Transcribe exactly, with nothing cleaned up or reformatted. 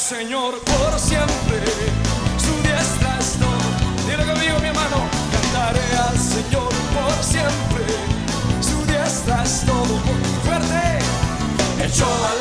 Señor por siempre, su diestra es todo. Dile conmigo, mi hermano, cantaré al Señor por siempre, su diestra es todo. Fuerte, echó la